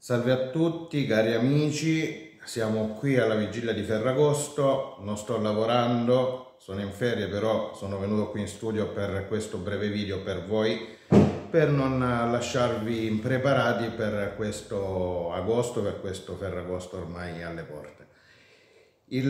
Salve a tutti cari amici, siamo qui alla vigilia di Ferragosto, non sto lavorando, sono in ferie, però sono venuto qui in studio per questo breve video per voi, per non lasciarvi impreparati per questo agosto, per questo Ferragosto ormai alle porte. Il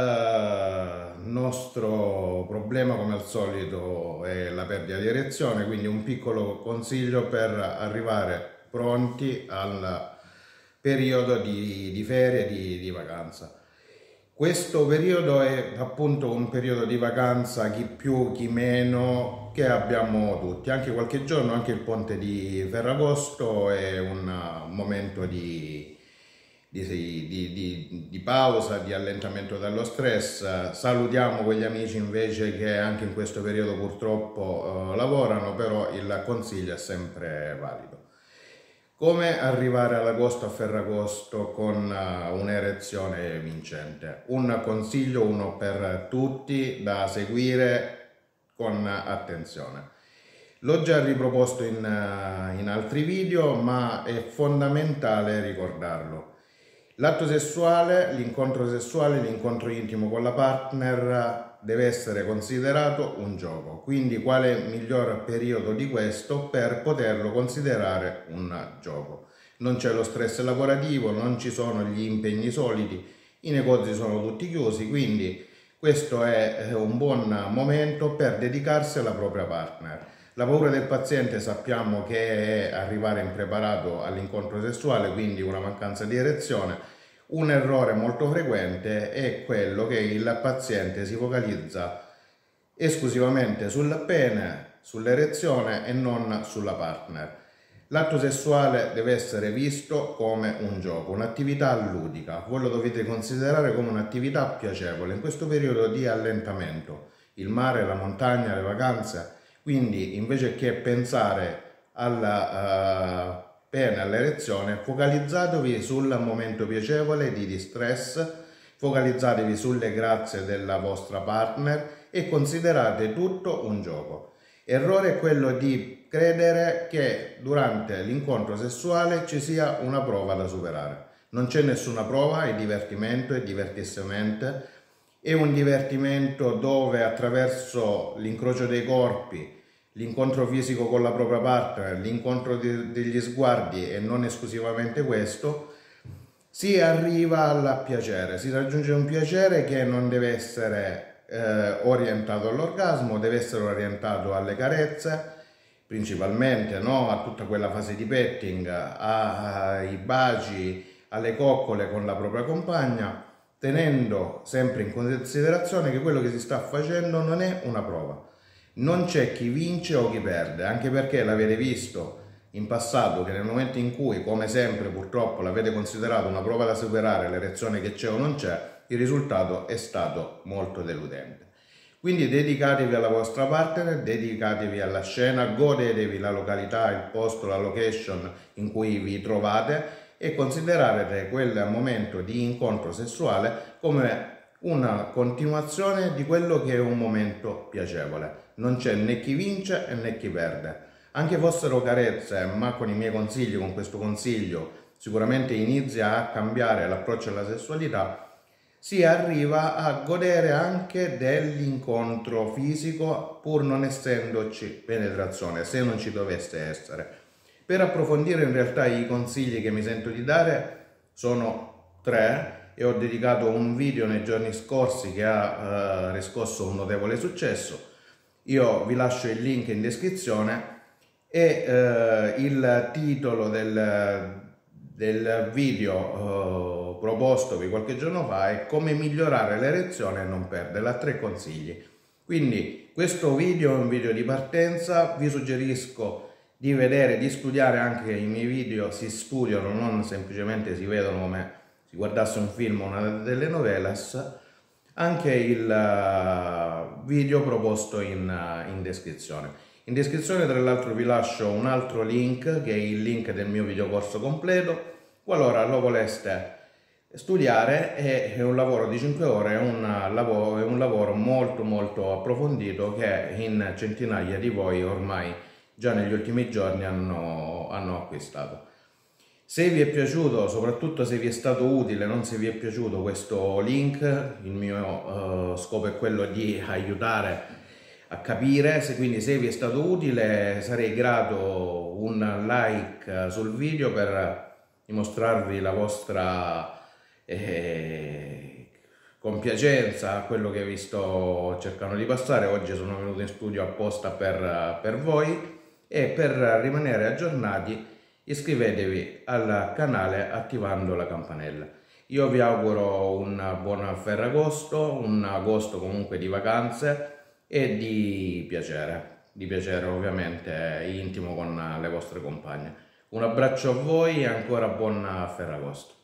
nostro problema, come al solito, è la perdita di erezione, quindi un piccolo consiglio per arrivare pronti al periodo di ferie, di vacanza. Questo periodo è appunto un periodo di vacanza, chi più chi meno, che abbiamo tutti. Anche qualche giorno, anche il ponte di Ferragosto è un momento di pausa, di allentamento dallo stress. Salutiamo quegli amici invece che anche in questo periodo purtroppo lavorano, però il consiglio è sempre valido. Come arrivare all'agosto a Ferragosto con un'erezione vincente? Un consiglio, uno per tutti, da seguire con attenzione. L'ho già riproposto in altri video, ma è fondamentale ricordarlo. L'atto sessuale, l'incontro intimo con la partner deve essere considerato un gioco. Quindi quale miglior periodo di questo per poterlo considerare un gioco? Non c'è lo stress lavorativo, non ci sono gli impegni soliti, i negozi sono tutti chiusi, quindi questo è un buon momento per dedicarsi alla propria partner. La paura del paziente sappiamo che è arrivare impreparato all'incontro sessuale, quindi una mancanza di erezione. Un errore molto frequente è quello che il paziente si focalizza esclusivamente sul pene, sull'erezione e non sulla partner. L'atto sessuale deve essere visto come un gioco, un'attività ludica. Voi lo dovete considerare come un'attività piacevole in questo periodo di allentamento. Il mare, la montagna, le vacanze. Quindi invece che pensare alla pene, all'erezione, focalizzatevi sul momento piacevole di distress, focalizzatevi sulle grazie della vostra partner e considerate tutto un gioco. Errore è quello di credere che durante l'incontro sessuale ci sia una prova da superare. Non c'è nessuna prova, è divertimento, è divertissement. È un divertimento dove attraverso l'incrocio dei corpi, l'incontro fisico con la propria partner, l'incontro degli sguardi e non esclusivamente questo, si arriva al piacere, si raggiunge un piacere che non deve essere orientato all'orgasmo, deve essere orientato alle carezze, principalmente, no? A tutta quella fase di petting, ai baci, alle coccole con la propria compagna, tenendo sempre in considerazione che quello che si sta facendo non è una prova. Non c'è chi vince o chi perde, anche perché l'avete visto in passato che nel momento in cui, come sempre purtroppo, l'avete considerato una prova da superare, l'erezione che c'è o non c'è, il risultato è stato molto deludente. Quindi dedicatevi alla vostra partner, dedicatevi alla scena, godetevi la località, il posto, la location in cui vi trovate e considerate quel momento di incontro sessuale come una continuazione di quello che è un momento piacevole. Non c'è né chi vince né chi perde. Anche fossero carezze, ma con i miei consigli, con questo consiglio, sicuramente inizia a cambiare l'approccio alla sessualità, si arriva a godere anche dell'incontro fisico pur non essendoci penetrazione, se non ci dovesse essere. Per approfondire in realtà i consigli che mi sento di dare sono 3 e ho dedicato un video nei giorni scorsi che ha riscosso un notevole successo. Io vi lascio il link in descrizione e il titolo del video propostovi qualche giorno fa è come migliorare l'erezione e non perderla, 3 consigli. Quindi questo video è un video di partenza, vi suggerisco di vedere, di studiare anche i miei video, si studiano, non semplicemente si vedono come si guardasse un film o una delle novelas, anche il video proposto in descrizione. In descrizione tra l'altro vi lascio un altro link che è il link del mio videocorso completo, qualora lo voleste studiare. È un lavoro di 5 ore, è un lavoro molto approfondito che in centinaia di voi ormai già negli ultimi giorni hanno acquistato. Se vi è piaciuto, soprattutto se vi è stato utile, non se vi è piaciuto questo link, il mio scopo è quello di aiutare a capire, quindi se vi è stato utile sarei grato un like sul video per dimostrarvi la vostra compiacenza a quello che vi sto cercando di passare. Oggi sono venuto in studio apposta per voi, e per rimanere aggiornati iscrivetevi al canale attivando la campanella. Io vi auguro un buon Ferragosto, un agosto comunque di vacanze e di piacere ovviamente intimo con le vostre compagne. Un abbraccio a voi e ancora buon Ferragosto.